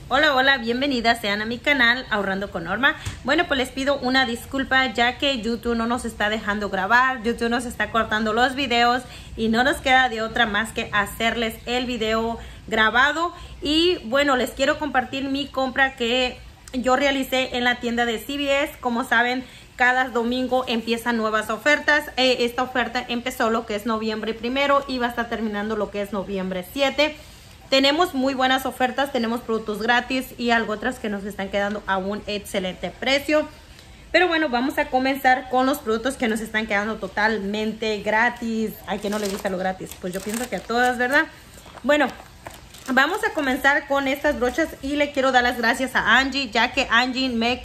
Hola, hola, bienvenidas sean a mi canal Ahorrando con Norma. Bueno, pues les pido una disculpa ya que YouTube no nos está dejando grabar, YouTube nos está cortando los videos y no nos queda de otra más que hacerles el video grabado. Y bueno, les quiero compartir mi compra que yo realicé en la tienda de CVS. Como saben, cada domingo empiezan nuevas ofertas. Esta oferta empezó lo que es noviembre 1 y va a estar terminando lo que es noviembre 7. Tenemos muy buenas ofertas, tenemos productos gratis y algo otras que nos están quedando a un excelente precio. Pero bueno, vamos a comenzar con los productos que nos están quedando totalmente gratis. Ay, que no le gusta lo gratis. Pues yo pienso que a todas, ¿verdad? Bueno, vamos a comenzar con estas brochas y le quiero dar las gracias a Angie, ya que Angie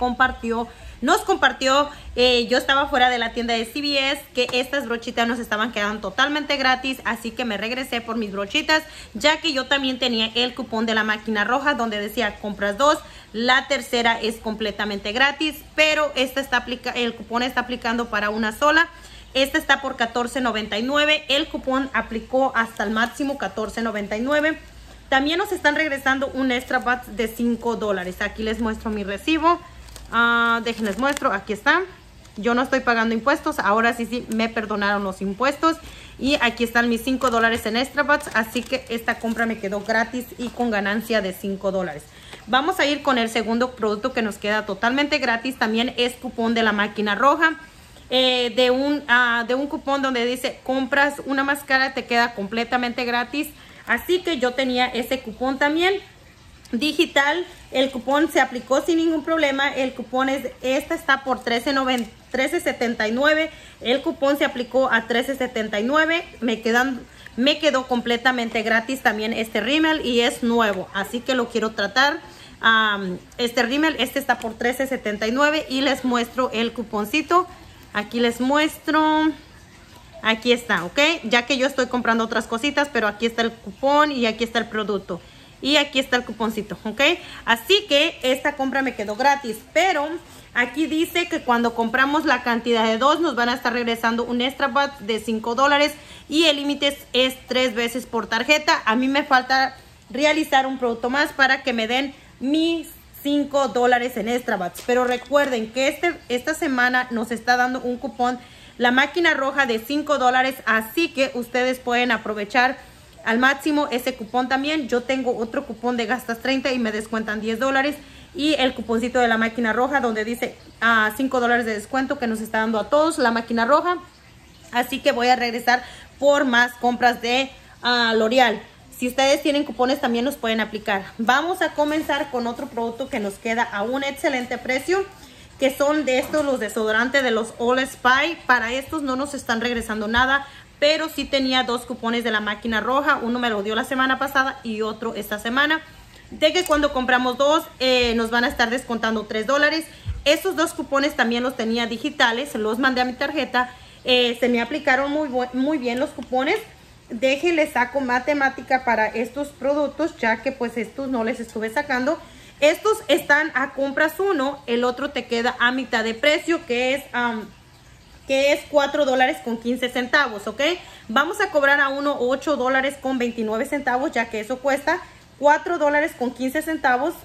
nos compartió, yo estaba fuera de la tienda de CVS, que estas brochitas nos estaban quedando totalmente gratis, así que me regresé por mis brochitas, ya que yo también tenía el cupón de la máquina roja donde decía compras 2, la tercera es completamente gratis, pero el cupón está aplicando para una sola. Esta está por $14.99, el cupón aplicó hasta el máximo $14.99. También nos están regresando un extra bat de $5. Aquí les muestro mi recibo. Déjenles muestro, aquí está. Yo no estoy pagando impuestos, ahora sí me perdonaron los impuestos. Y aquí están mis $5 en extra bats, así que esta compra me quedó gratis y con ganancia de $5. Vamos a ir con el segundo producto que nos queda totalmente gratis. También es cupón de la máquina roja. De un cupón donde dice compras una máscara, te queda completamente gratis. Así que yo tenía ese cupón también digital. El cupón se aplicó sin ningún problema. El cupón esta está por $13.79. El cupón se aplicó a $13.79. Me quedó completamente gratis también este rímel y es nuevo, así que lo quiero tratar. Este rímel, está por $13.79 y les muestro el cuponcito. Aquí les muestro. Aquí está, ¿ok? Ya que yo estoy comprando otras cositas, pero aquí está el cupón y aquí está el producto. Y aquí está el cuponcito, ¿ok? Así que esta compra me quedó gratis, pero aquí dice que cuando compramos la cantidad de 2 nos van a estar regresando un extra bat de $5 y el límite es 3 veces por tarjeta. A mí me falta realizar un producto más para que me den mis $5 en extra bats. Pero recuerden que esta semana nos está dando un cupón la máquina roja de $5, así que ustedes pueden aprovechar al máximo ese cupón también. Yo tengo otro cupón de gastas 30 y me descuentan $10 y el cuponcito de la máquina roja donde dice $5 de descuento que nos está dando a todos la máquina roja. Así que voy a regresar por más compras de L'Oreal. Si ustedes tienen cupones también los pueden aplicar. Vamos a comenzar con otro producto que nos queda a un excelente precio, que son de estos los desodorantes de los All Spy. Para estos no nos están regresando nada, pero sí tenía 2 cupones de la máquina roja. Uno me lo dio la semana pasada y otro esta semana. De que cuando compramos 2 nos van a estar descontando $3. Esos 2 cupones también los tenía digitales, los mandé a mi tarjeta. Se me aplicaron muy bien los cupones. Déjenles saco matemática para estos productos, ya que pues estos no les estuve sacando. Estos están a compras 1, el otro te queda a mitad de precio, que es $4.15, ¿ok? Vamos a cobrar a uno $8.29, ya que eso cuesta $4.15.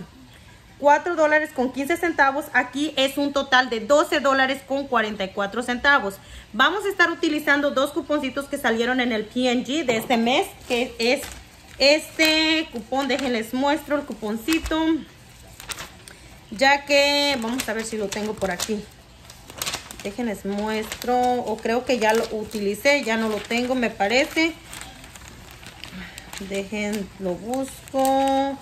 $4.15. Aquí es un total de $12.44. Vamos a estar utilizando 2 cuponcitos que salieron en el P&G de este mes, que es este cupón. Déjenles muestro el cuponcito, ya que vamos a ver si lo tengo por aquí. Déjenles muestro, o creo que ya lo utilicé, ya no lo tengo, me parece. Lo busco.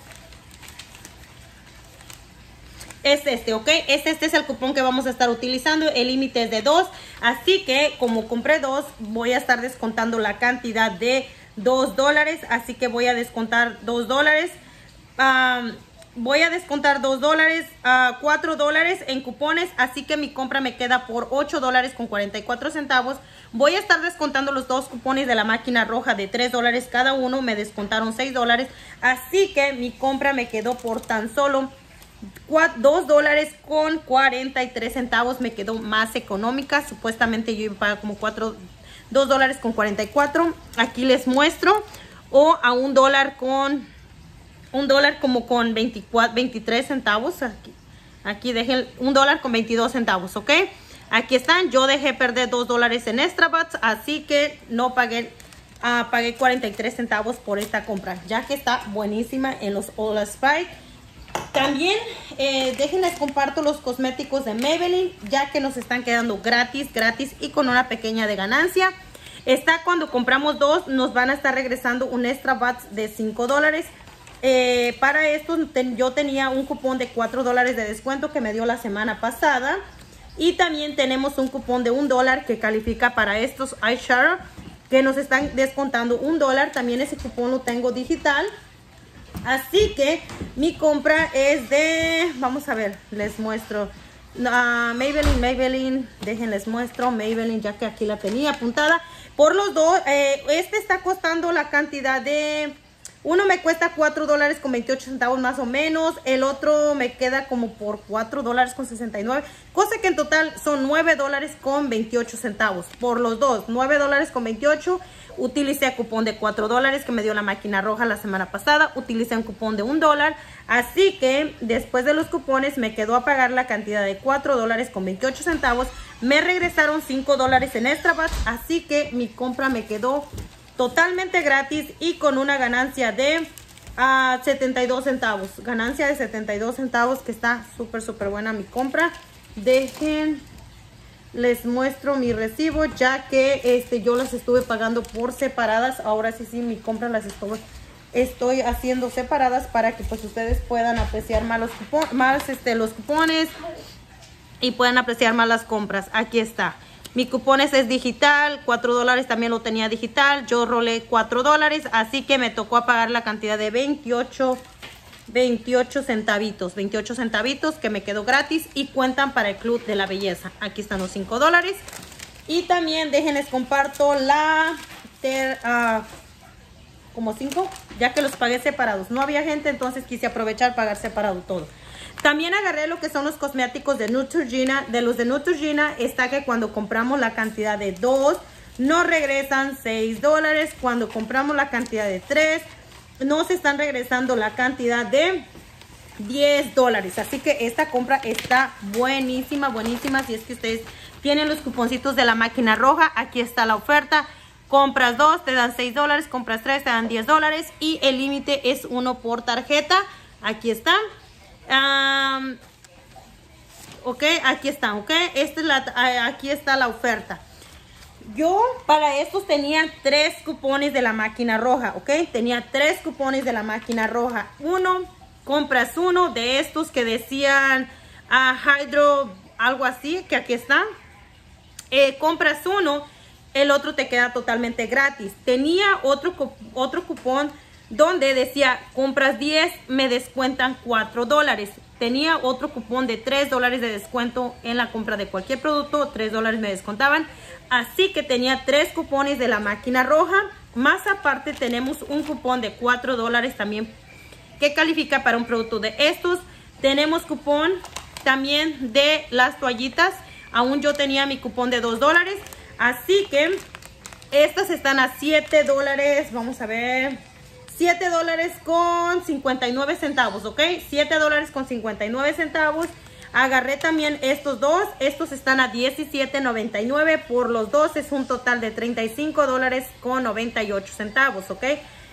Es este, ¿ok? Este es el cupón que vamos a estar utilizando. El límite es de 2, así que como compré 2, voy a estar descontando la cantidad de $2, así que voy a descontar $2. Voy a descontar $2, $4 en cupones, así que mi compra me queda por $8.44. Voy a estar descontando los 2 cupones de la máquina roja de $3 cada uno, me descontaron $6, así que mi compra me quedó por tan solo $2.43. Me quedó más económica. Supuestamente yo iba a pagar como $2.44. Aquí les muestro. O a $1.40. $1 como con 23 centavos. Aquí dejé $1 con 22 centavos, ¿ok? Aquí están. Yo dejé perder $2 en Extra Bucks, así que no pagué. Pagué 43 centavos por esta compra, ya que está buenísima en los All Spike. También déjenles comparto los cosméticos de Maybelline, ya que nos están quedando gratis y con una pequeña de ganancia. Cuando compramos 2 nos van a estar regresando un Extra Bucks de $5. Para esto yo tenía un cupón de $4 de descuento que me dio la semana pasada. Y también tenemos un cupón de $1 que califica para estos eyeshadow, que nos están descontando $1. También ese cupón lo tengo digital. Así que mi compra es de, vamos a ver, les muestro. Maybelline, déjenles muestro Maybelline, ya que aquí la tenía apuntada. Por los dos, este está costando la cantidad de, uno me cuesta $4 con 28 centavos más o menos. El otro me queda como por $4 con 69. Cosa que en total son $9 con 28 centavos. Por los dos, $9 con 28. Utilicé cupón de $4 que me dio la máquina roja la semana pasada. Utilicé un cupón de $1. Así que después de los cupones me quedó a pagar la cantidad de $4 con 28 centavos. Me regresaron $5 en Extra Bucks. Así que mi compra me quedó totalmente gratis y con una ganancia de 72 centavos. Ganancia de 72 centavos, que está súper buena mi compra. Les muestro mi recibo, ya que yo las estuve pagando por separadas. Ahora sí, mi compra las estoy haciendo separadas para que pues ustedes puedan apreciar más los cupones y puedan apreciar más las compras. Aquí está. Mi cupones es digital, $4 también lo tenía digital. Yo rolé $4, así que me tocó pagar la cantidad de 28 centavitos. 28 centavitos que me quedó gratis y cuentan para el Club de la Belleza. Aquí están los $5. Y también déjenles comparto como 5, ya que los pagué separados. No había gente, entonces quise aprovechar pagar separado todo. También agarré lo que son los cosméticos de Neutrogena. De los de Neutrogena está que cuando compramos la cantidad de 2 nos regresan $6. Cuando compramos la cantidad de 3 nos están regresando la cantidad de $10. Así que esta compra está buenísima. Si es que ustedes tienen los cuponcitos de la máquina roja, aquí está la oferta. Compras 2 te dan $6, compras 3 te dan $10 y el límite es 1 por tarjeta. Aquí está. Ok, aquí está, ok. Aquí está la oferta. Yo para estos tenía 3 cupones de la máquina roja, ok. Tenía 3 cupones de la máquina roja. Compras uno de estos que decían Hydro, algo así, que aquí está. Compras uno, el otro te queda totalmente gratis. Tenía otro cupón donde decía compras 10, me descuentan $4. Tenía otro cupón de $3 de descuento en la compra de cualquier producto, $3 me descontaban. Así que tenía 3 cupones de la máquina roja. Más aparte tenemos un cupón de $4 también que califica para un producto de estos. Tenemos cupón también de las toallitas. Aún yo tenía mi cupón de $2. Así que estas están a $7. Vamos a ver. $7 con 59 centavos, ¿ok? $7 con 59 centavos. Agarré también estos dos. Estos están a $17.99. Por los dos es un total de $35 con 98 centavos, ¿ok?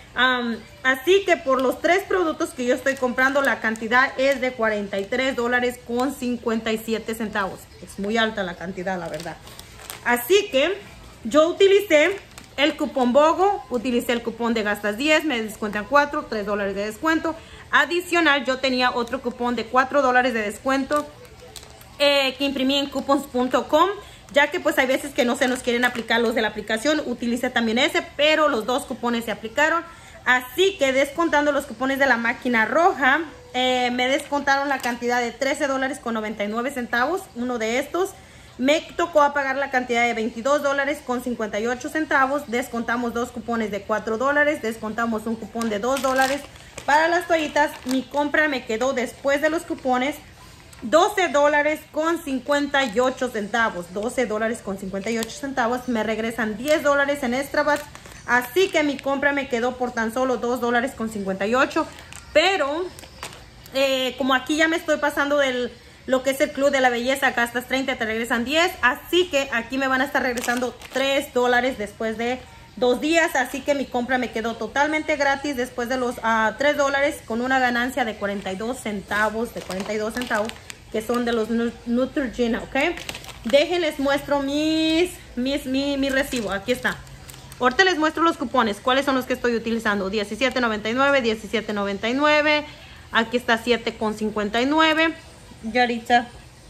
Así que por los 3 productos que yo estoy comprando, la cantidad es de $43 con 57 centavos. Es muy alta la cantidad, la verdad. Así que yo utilicé el cupón BOGO, utilicé el cupón de gastas 10, me descuentan $4 de descuento. Adicional, yo tenía otro cupón de $4 de descuento que imprimí en coupons.com, ya que pues hay veces que no se nos quieren aplicar los de la aplicación. Utilicé también ese, pero los 2 cupones se aplicaron. Así que descontando los cupones de la máquina roja, me descontaron la cantidad de $13 con 99 centavos, uno de estos. Me tocó a pagar la cantidad de $22 con 58 centavos. Descontamos 2 cupones de $4. Descontamos un cupón de $2 para las toallitas. Mi compra me quedó después de los cupones $12 con 58 centavos. $12 con 58 centavos. Me regresan $10 en Extra Bucks. Así que mi compra me quedó por tan solo $2 con 58. Pero como aquí ya me estoy pasando del lo que es el Club de la Belleza, gastas 30, te regresan 10. Así que aquí me van a estar regresando $3 después de 2 días. Así que mi compra me quedó totalmente gratis después de los $3 con una ganancia de 42 centavos. Que son de los Neutrogena, ¿ok? Déjenles muestro mi recibo. Aquí está. Ahorita les muestro los cupones. ¿Cuáles son los que estoy utilizando? $17.99, $17.99. Aquí está $7.59. Y ahorita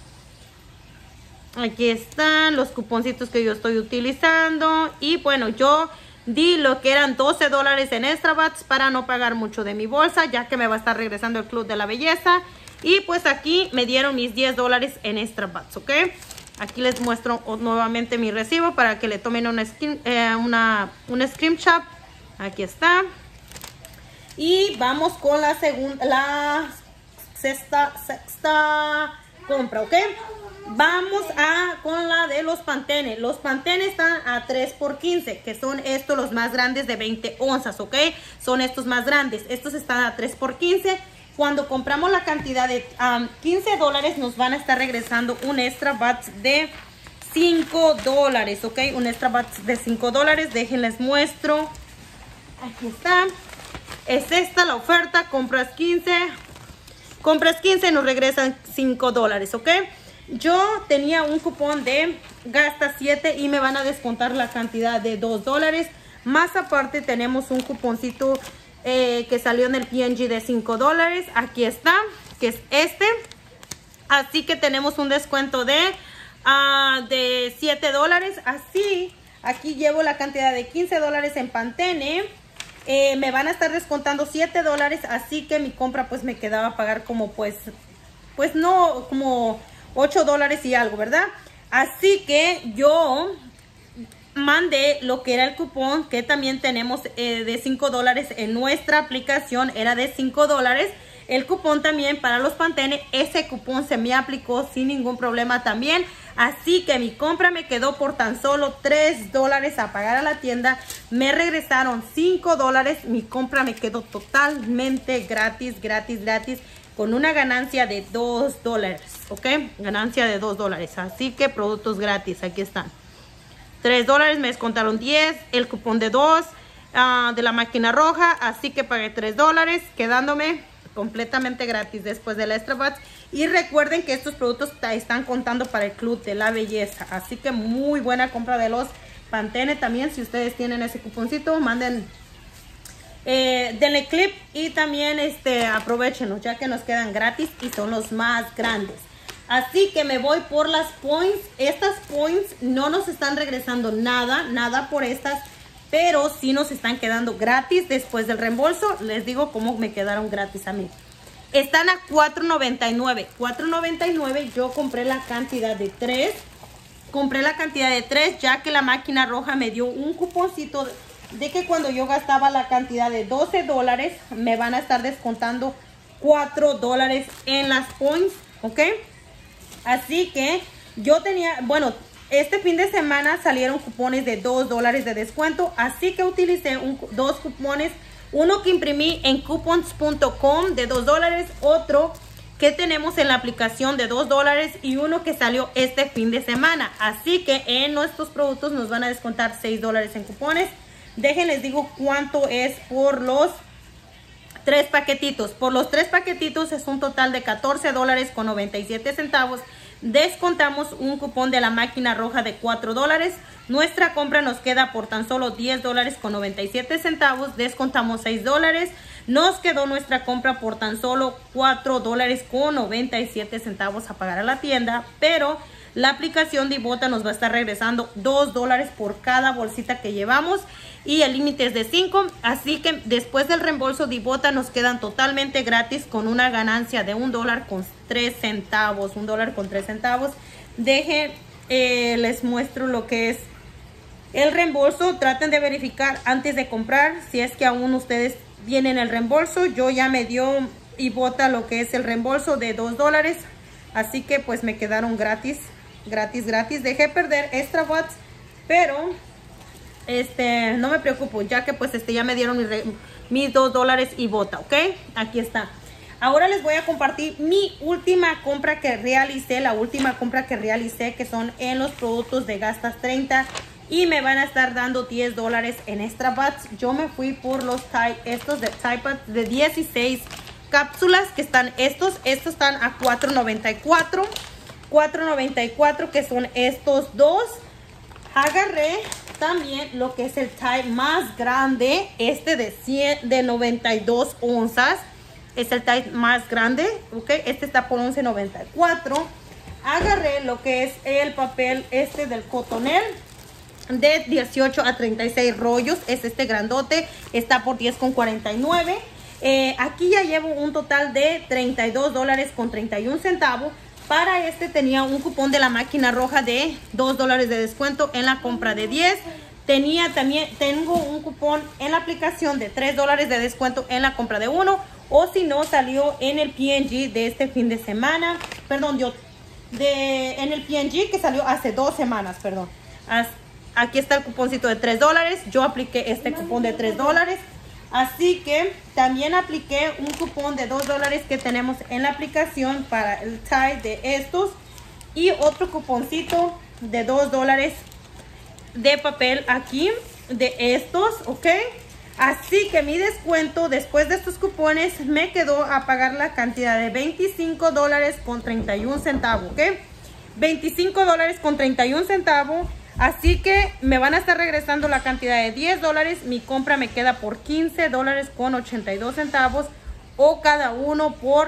aquí están los cuponcitos que yo estoy utilizando. Y bueno, yo di lo que eran $12 en Extra Bats para no pagar mucho de mi bolsa, ya que me va a estar regresando el Club de la Belleza. Y pues aquí me dieron mis $10 en Extra Bats, ¿ok? Aquí les muestro nuevamente mi recibo para que le tomen un screenshot. Aquí está. Y vamos con la sexta compra, ¿ok? Vamos con la de los Pantene. Los Pantene están a 3 por 15, que son estos los más grandes de 20 onzas, ¿ok? Son estos más grandes. Estos están a 3 por 15. Cuando compramos la cantidad de $15, nos van a estar regresando un Extra Bats de $5, ¿ok? Un Extra Bats de $5. Déjenles muestro. Aquí está. Es esta la oferta. Compras 15, nos regresan $5, ¿ok? Yo tenía un cupón de gasta 7 y me van a descontar la cantidad de $2. Más aparte tenemos un cuponcito que salió en el P&G de $5. Aquí está, que es este. Así que tenemos un descuento de $7. Así, aquí llevo la cantidad de $15 en Pantene. Me van a estar descontando $7. Así que mi compra pues me quedaba a pagar como pues no, como $8 y algo, ¿verdad? Así que yo mandé lo que era el cupón, que también tenemos de $5 en nuestra aplicación, era de $5. El cupón también para los Pantene, ese cupón se me aplicó sin ningún problema también. Así que mi compra me quedó por tan solo $3 a pagar a la tienda. Me regresaron $5. Mi compra me quedó totalmente gratis, con una ganancia de $2, ¿ok? Ganancia de $2. Así que productos gratis, aquí están. $3, me descontaron 10, el cupón de 2 de la máquina roja, así que pagué $3, quedándome completamente gratis después de la Extra Bats. Y recuerden que estos productos están contando para el Club de la Belleza, así que muy buena compra de los Pantene también. Si ustedes tienen ese cuponcito, manden, denle clip y también aprovechenlos, ya que nos quedan gratis y son los más grandes. Así que me voy por las points. Estas points no nos están regresando nada por estas, pero sí nos están quedando gratis después del reembolso. Les digo cómo me quedaron gratis a mí. Están a $4.99. $4.99. Yo compré la cantidad de 3. Ya que la máquina roja me dio un cuponcito de que cuando yo gastaba la cantidad de $12, me van a estar descontando $4 en las points, ¿ok? Así que yo tenía, bueno, este fin de semana salieron cupones de $2 de descuento. Así que utilicé dos cupones. Uno que imprimí en coupons.com de $2. Otro que tenemos en la aplicación de $2. Y uno que salió este fin de semana. Así que en nuestros productos nos van a descontar $6 en cupones. Déjenles digo cuánto es por los 3 paquetitos. Por los 3 paquetitos es un total de $14.97. Descontamos un cupón de la máquina roja de $4. Nuestra compra nos queda por tan solo $10.97. Descontamos $6. Nos quedó nuestra compra por tan solo $4.97 a pagar a la tienda. Pero la aplicación de Ibotta nos va a estar regresando $2 por cada bolsita que llevamos. Y el límite es de 5, así que después del reembolso de Ibotta nos quedan totalmente gratis con una ganancia de $1.03. $1.03. Les muestro lo que es el reembolso. Traten de verificar antes de comprar si es que aún ustedes tienen el reembolso. Yo ya me dio Ibotta lo que es el reembolso de $2, así que pues me quedaron gratis. Dejé perder Extra Bats, pero no me preocupo, ya que pues ya me dieron mis $2 y bota, ¿ok? Aquí está. Ahora les voy a compartir mi última compra que realicé, que son en los productos de Gastas 30 y me van a estar dando $10 en extra bats. Yo me fui por los estos de Tide Pods de 16 cápsulas, que están estos están a $4.94, que son estos dos. Agarré también lo que es el Tide más grande, de 92 onzas. Es el Tide más grande, ok. Este está por $11.94. Agarré lo que es el papel del Cotonel de 18 a 36 rollos. Es grandote, está por $10.49. Aquí ya llevo un total de $32.31. Para tenía un cupón de la máquina roja de $2 de descuento en la compra de 10. Tengo un cupón en la aplicación de $3 de descuento en la compra de 1. O si no, salió en el P&G de este fin de semana. Perdón, en el P&G que salió hace 2 semanas, perdón. Aquí está el cuponcito de $3. Yo apliqué este cupón de $3. Así que también apliqué un cupón de $2 que tenemos en la aplicación para el Tide de estos. Y otro cuponcito de $2 de papel aquí de estos, ¿ok? Así que mi descuento después de estos cupones me quedó a pagar la cantidad de $25.31, ¿ok? $25.31. Así que me van a estar regresando la cantidad de $10. Mi compra me queda por $15.82 o cada uno por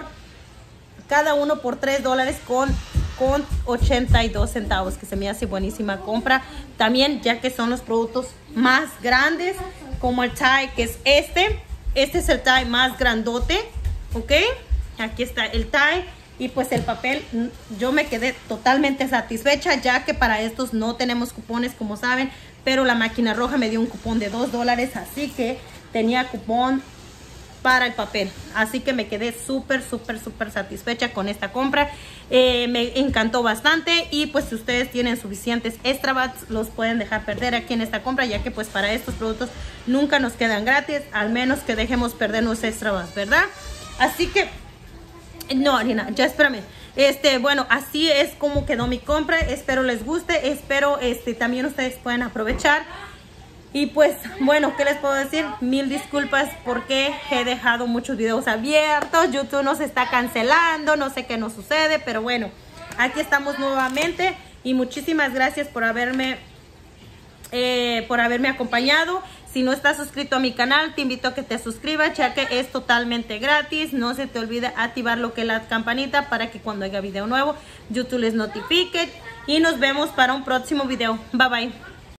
$3.82, que se me hace buenísima compra. También ya que son los productos más grandes, como el Tide, que es este es el Tide más grandote, ok. Aquí está el Tide. Y pues el papel, yo me quedé totalmente satisfecha, ya que para estos no tenemos cupones, como saben, pero la máquina roja me dio un cupón de $2, así que tenía cupón para el papel. Así que me quedé súper satisfecha con esta compra. Me encantó bastante. Y pues si ustedes tienen suficientes extra bats, los pueden dejar perder aquí en esta compra, ya que pues para estos productos nunca nos quedan gratis, al menos que dejemos perder los extra bats, ¿verdad? Así que no, Arina, ya espérame. Bueno, así es como quedó mi compra. Espero les guste. Espero también ustedes puedan aprovechar. Y pues, bueno, ¿qué les puedo decir? Mil disculpas porque he dejado muchos videos abiertos. YouTube nos está cancelando. No sé qué nos sucede, pero bueno, aquí estamos nuevamente. Y muchísimas gracias por haberme acompañado. Si no estás suscrito a mi canal, te invito a que te suscribas, ya que es totalmente gratis. No se te olvide activar lo que es la campanita para que cuando haya video nuevo, YouTube les notifique. Y nos vemos para un próximo video. Bye bye.